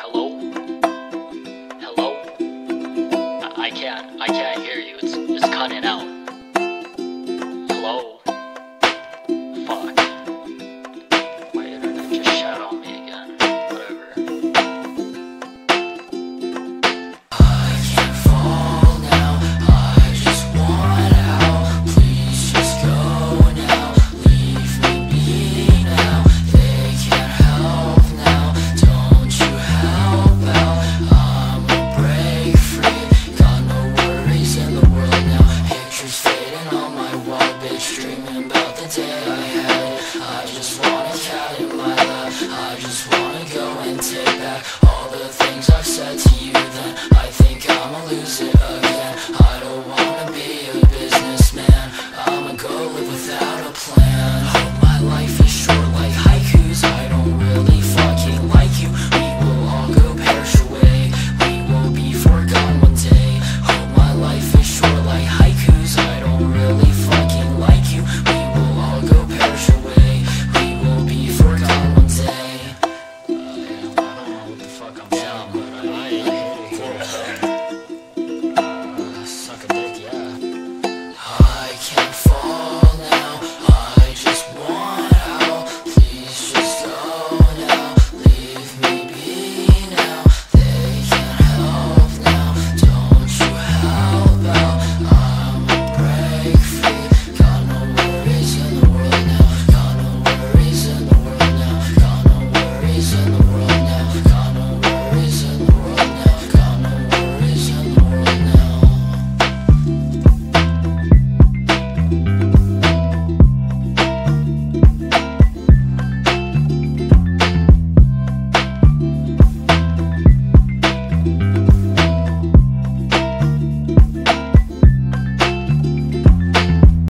Hello? Hello? I can't hear you. It's cutting out. Hello? Fuck. My internet just shat on me again. Whatever. I can't fall now, I just want out. Please just go now, leave me be now. They can't help now, don't you help out. I'ma break free, got no worries in the world now. Pictures fading on my wall, bitch, dreaming about the day I had it. I just want a cat in my lap, I just wanna go and take back all the things I've said to you. Then I think I'ma lose it again.